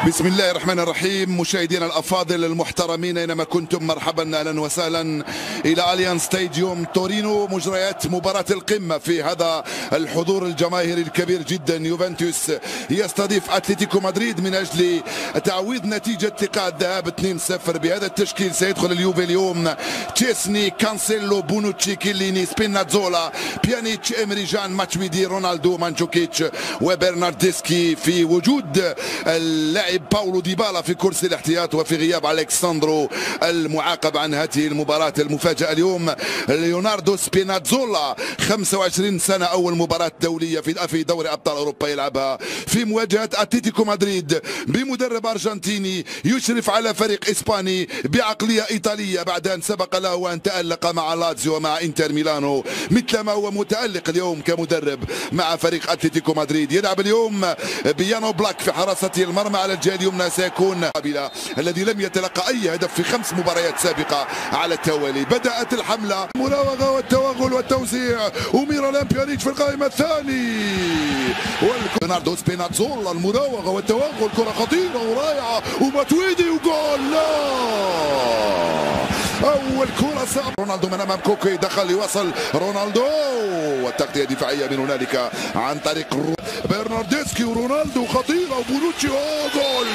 بسم الله الرحمن الرحيم. مشاهدينا الافاضل المحترمين اينما كنتم، مرحبا اهلا وسهلا الى اليانز ستاديوم تورينو. مجريات مباراة القمة في هذا الحضور الجماهيري الكبير جدا. يوفنتوس يستضيف اتلتيكو مدريد من اجل تعويض نتيجة لقاء الذهاب 2-0. بهذا التشكيل سيدخل اليوفي اليوم: تشيسني، كانسيلو، بونوتشي، كيليني، سبيناتزولا، بيانيتش، إمري جان، ماتشويدي، رونالدو، مانجوكيتش وبرناردسكي، في وجود اللاعب باولو ديبالا في كرسي الاحتياط وفي غياب ألكساندرو المعاقب عن هذه المباراة المفاجئة اليوم. ليوناردو سبيناتزولا 25 سنة، أول مباراة دولية في دوري أبطال أوروبا يلعبها في مواجهة أتلتيكو مدريد بمدرب أرجنتيني يشرف على فريق إسباني بعقلية إيطالية بعد أن سبق له أن تألق مع لاتزيو ومع إنتر ميلانو، مثلما هو متألق اليوم كمدرب مع فريق أتلتيكو مدريد. يلعب اليوم بيانو بلاك في حراسة المرمى. على الجهة اليمنى سيكون قابلة الذي لم يتلقى أي هدف في 5 مباريات سابقة على التوالي. بدأت الحملة، المراوغة والتوغل والتوزيع، وميرالان بيانيتش في القائمة الثاني. ليوناردو سبيناتزولا، المراوغة والتوغل، كرة خطيرة ورائعة، وماتويدي وجول. لا، أول كرة صعبة. رونالدو من أمام كوكي، دخل يوصل رونالدو، والتغطية دفاعية من هنالك عن طريق برناردسكي، ورونالدو خطيرة، وبونوتشي، جول.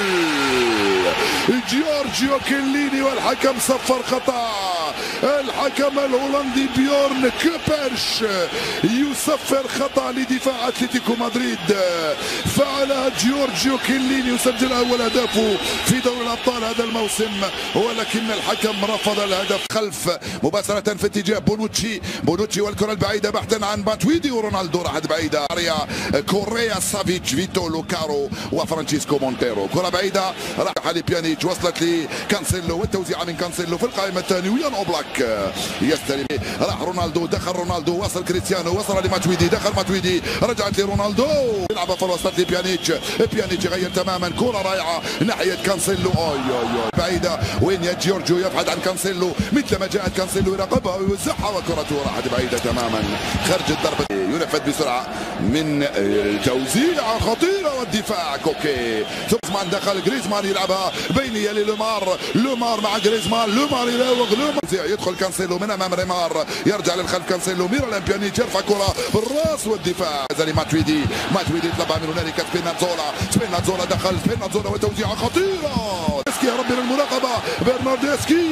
جيورجيو كيليني، والحكم صفر خطأ. الحكم الهولندي بيورن كوبرش يصفر خطأ لدفاع اتلتيكو مدريد. فعلها جيورجيو كيليني، يسجل أول هدفه في دوري الأبطال هذا الموسم، ولكن الحكم رفض الهدف. خلف مباشرة في اتجاه بونوتشي والكرة البعيدة بحثا عن ماتويدي، ورونالدو راحت بعيدة. كوريا، سافيتش، فيتو لوكارو وفرانشيسكو مونتيرو. كرة بعيدة راح لبيانيتش، وصلت لكانسيلو، والتوزيع من كانسيلو في القائمة الثانية. ويان اوبلاك يستلم، راح رونالدو، دخل رونالدو، وصل كريستيانو، وصل لماتويدي، دخل ماتويدي، رجعت لرونالدو، يلعبها في الوسط لبيانيتش. بيانيتش غير تماما، كرة رائعة ناحية كانسيلو، بعيدة. وين يا جيورجيو، يبحث عن كانسيلو، مثلما جاءت كانسيلو يراقبها ويوزعها، وكرته راحت بعيدة تماما خارج الضربة. ينفذ بسرعة من توزيعة خطيرة، والدفاع كوكي. جريزمان دخل، جريزمان يلعبها بينية للومار، لومار مع جريزمان، لومار يراوغ، لومار يدخل كانسيلو من امام ريمار، يرجع للخلف كانسيلو، ميرالان بيانيتش يرفع كرة بالراس، والدفاع زي ماتويدي يطلبها من هنالك سبيناتزولا دخل، سبيناتزولا وتوزيعة خطيرة. يا ربي من المراقبة، برناردسكي،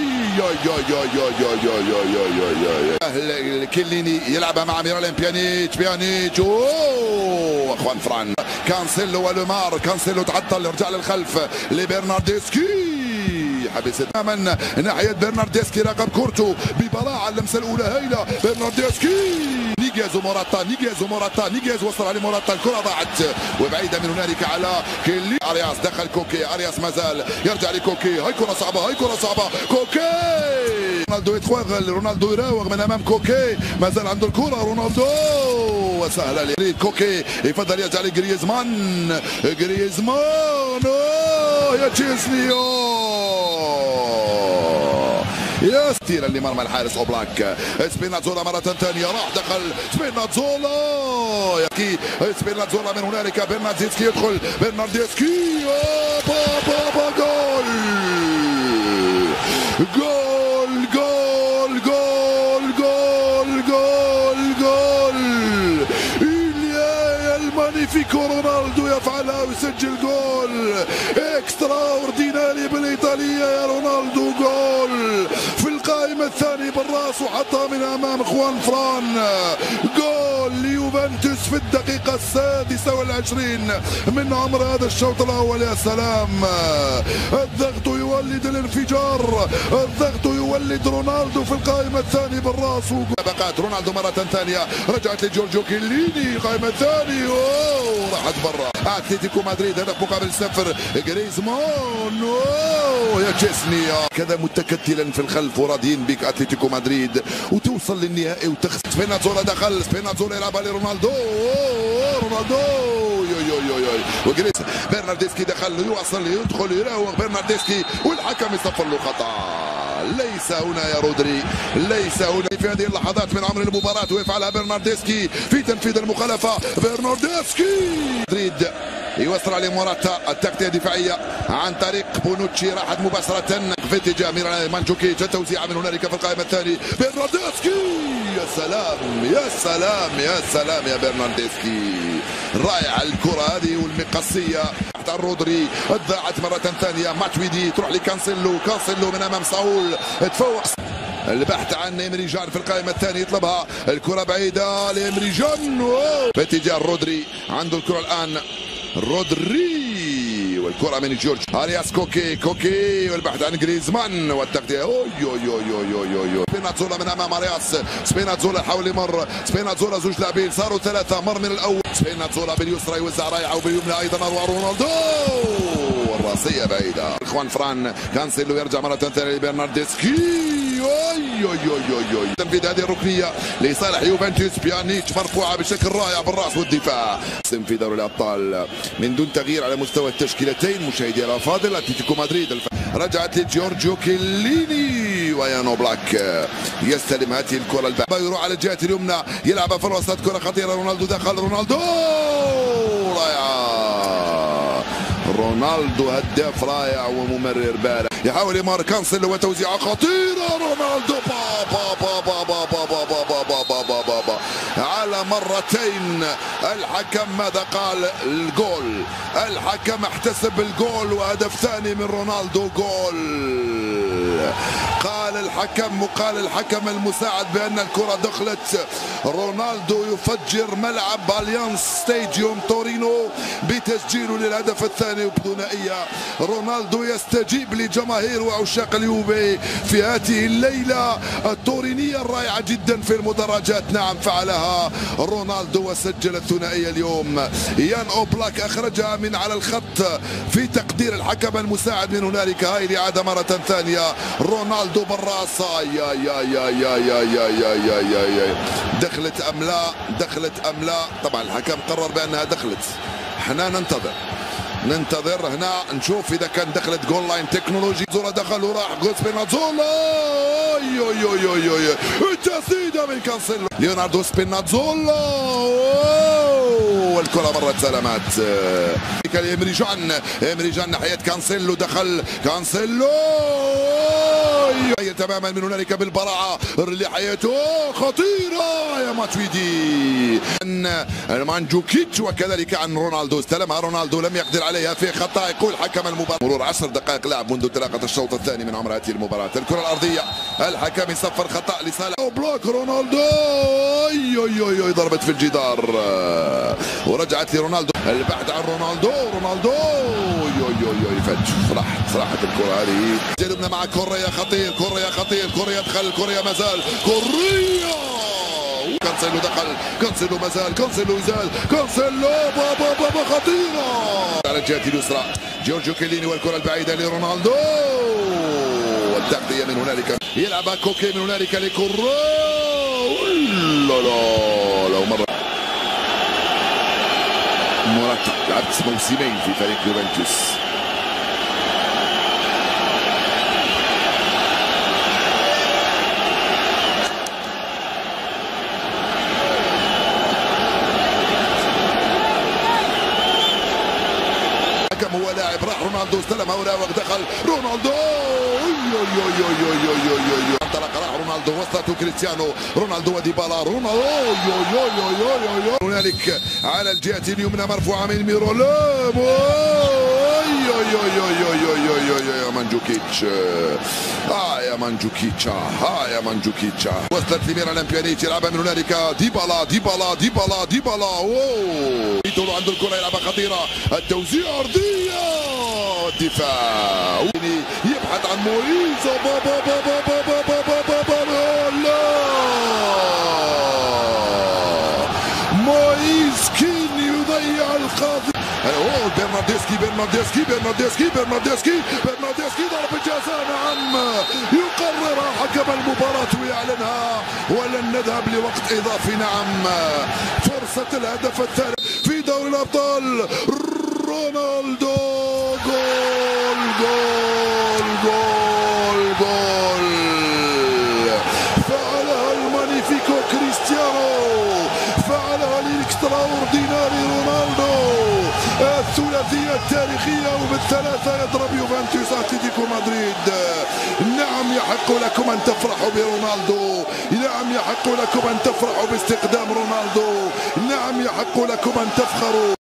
كيليني يلعبها مع ميرالان بيانيتش، اخوان فران، كانسيلو ولومار، كانسيلو تعطل، يرجع للخلف لبرناردسكي، حبس تماما ناحية برناردسكي، راقب كورتو ببراعة. اللمسة الأولى هايلة، برناردسكي، نيجيز وصل على موراتا، الكرة ضاعت وبعيدة من هنالك على كيلي. ارياس دخل كوكي، ارياس مازال، يرجع لكوكي، هاي كرة صعبة، كوكي، رونالدو يتوغل، رونالدو يراوغ من امام كوكي، مازال عنده الكرة رونالدو، وسهلة كوكي، يفضل يرجع لجريزمان، يا تشيزني، يستير لمرمى الحارس اوبلاك. سبيناتزولا مرة ثانية، راح دخل سبيناتزولا من هنالك برناردسكي، يدخل برناردسكي، جول. المانيفيكو رونالدو يفعلها ويسجل جول اكسترا اورديناري بالايطالية يا رونالدو، جول في القائمة الثانية بالراس، وحطها من امام اخوان فران. جول ليوفنتوس في الدقيقة 26 من عمر هذا الشوط الاول. يا سلام، الضغط يولد الانفجار، الضغط يولد رونالدو في القائمة الثانية بالراس. بقات رونالدو مرة ثانية، رجعت لجورجيو كيليني، القائمة الثانية، راحت برا. اتلتيكو مدريد هدف مقابل 0. جريزمان، يا تشيسني، كذا متكتلا في الخلف وراضيين بك اتلتيكو مدريد، وتوصل للنهائي وتخسر. سبيناتزولا دخل، سبيناتزولا يلعبها لرونالدو، وجريس، برناردسكي دخل، يوصل، يدخل، يراوغ برناردسكي، والحكم يصفر له خطأ. ليس هنا يا رودري، ليس هنا في هذه اللحظات من عمر المباراة، ويفعلها برناردسكي في تنفيذ المخالفة. برناردسكي مدريد يوصل عليه موراتا، التغطية الدفاعية عن طريق بونوتشي، راحت مباشرة في اتجاه ميران مانجوكيتش، التوزيع من هنالك في القائمة الثاني برناردسكي. يا سلام يا سلام يا سلام يا برناردسكي، رائعة الكرة هذه والمقصية تحت رودري، ضاعت مرة ثانية. ماتويدي تروح لكانسيلو، كانسيلو من أمام ساول تفوق. البحث عن إمريجان في القائمة الثانية، يطلبها الكرة بعيدة لإمريجان باتجاه رودري. عنده الكرة الآن رودري، والكرة من جورج ارياس كوكي، كوكي والبحث عن جريزمان والتغطية. اوي اوي اوي اوي اوي سبيناتزولا من امام ارياس، سبيناتزولا حاول يمر، سبيناتزولا زوج لاعبين صاروا ثلاثة، مر من الاول. سبيناتزولا باليسرى يوزع رايعة وباليمنى ايضا اروع رونالدو، الراسية بعيدة. اخوان فران كانسيلو يرجع مرة ثانية لبرناردسكي. اوي اوي اوي اوي تنفيذ هذه الركنية لصالح يوفنتوس، بيانيتش مرفوعة بشكل رائع بالراس والدفاع. في دوري الابطال من دون تغيير على مستوى التشكيلتين. مشاهدي الافاضل، اتلتيكو مدريد رجعت لجورجيو كيليني، ويانو بلاك يستلم هذه الكرة البعيدة، يروح على الجهة اليمنى، يلعبها في الوسط، كرة خطيرة، رونالدو دخل، رونالدو رائعة، رونالدو هداف رائع وممرر بارع، يحاول يمر كانسيلو وتوزيعة خطيرة، رونالدو با با با با با با با با با با با با با على مرتين. الحكم ماذا قال؟ الجول، الحكم احتسب الجول، وهدف ثاني من رونالدو، جول. قال الحكم وقال الحكم المساعد بأن الكرة دخلت. رونالدو يفجر ملعب اليانز ستاديوم تورينو بتسجيله للهدف الثاني وبثنائية. رونالدو يستجيب لجماهير وعشاق اليوفي في هذه الليلة التورينية الرائعة جدا في المدرجات. نعم فعلها رونالدو وسجل الثنائية اليوم. يان اوبلاك أخرجها من على الخط في تقدير الحكم المساعد من هنالك. هاي الإعادة مرة ثانية، رونالدو بالراس، يا يا يا يا يا يا يا يا يا يا دخلت أم لا؟ دخلت أم لا؟ طبعا الحكم قرر بأنها دخلت، احنا ننتظر هنا نشوف اذا كان دخلت جول لاين تكنولوجي. زولا دخل وراح جول سبيناتزولا، التسديده من كانسيلو، ليوناردو سبيناتزولا، والكره مرت سلامات امريجان ناحيه كانسيلو، دخل كانسيلو تماما من هنالك بالبراعه اللي حياته خطيره يا ماتويدي عن مانجوكيتش، وكذلك عن رونالدو، استلمها رونالدو لم يقدر عليها في خطا. يقول حكم المباراه مرور 10 دقائق لعب منذ انطلاقه الشوط الثاني من عمر هذه المباراه. الكره الارضيه، الحكم يصفر خطا لصالح بلوك رونالدو، ضربت في الجدار ورجعت لرونالدو. البحث عن رونالدو، فج راحت الكره هذه. جلبنا مع كوريا، خطير كوريا دخل، كوريا مازال، كوريا كانسيلو دخل، كانسيلو مازال، كانسيلو يزال، كانسيلو بابا خطيره على الجهه اليسرى. جورجيو كيليني والكره البعيده لرونالدو، والتغطيه من هنالك، يلعبها كوكي من هنالك لكوريا. لو مره موراتا، لعبت موسمين في فريق يوفنتوس. هو لاعب، راح رونالدو استلمها وراوغ، دخل رونالدو، انطلق، راح رونالدو، وصلته كريستيانو رونالدو وديبالا، رونالدو هنالك على الجهة اليمنى مرفوعة من ميرولام، يا مانجوكيتش، يا مانجوكيتش، يا مانجوكيتش، وصلت لميران بيانيتش، يلعبها من هنالك ديبالا، يطول عنده الكرة، يلعبها خطيرة، التوزيع أرضية، الدفاع يبحث عن مويز، مويز كين يضيع الخاطئ. برناردسكي ضرب الجزاء، نعم يقررها حكم المباراة ويعلنها، ولن نذهب لوقت إضافي. نعم فرصة الهدف الثالث في دوري الأبطال، رونالدو، جول فعلها المانيفيكو كريستيانو، فعلها الاكستراورديناري رونالدو، الثلاثي الثلاثية التاريخية وبالثلاثة يضرب يوفنتوس أتلتيكو مدريد. نعم يحق لكم أن تفرحوا برونالدو، نعم يحق لكم أن تفرحوا باستقدام رونالدو، نعم يحق لكم أن تفخروا.